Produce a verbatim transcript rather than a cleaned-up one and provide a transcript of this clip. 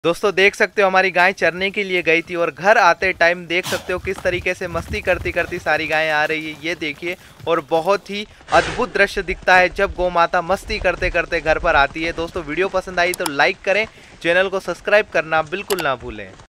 दोस्तों देख सकते हो हमारी गाय चरने के लिए गई थी और घर आते टाइम देख सकते हो किस तरीके से मस्ती करती करती सारी गायें आ रही है, ये देखिए। और बहुत ही अद्भुत दृश्य दिखता है जब गौ माता मस्ती करते करते घर पर आती है। दोस्तों वीडियो पसंद आई तो लाइक करें, चैनल को सब्सक्राइब करना बिल्कुल ना भूलें।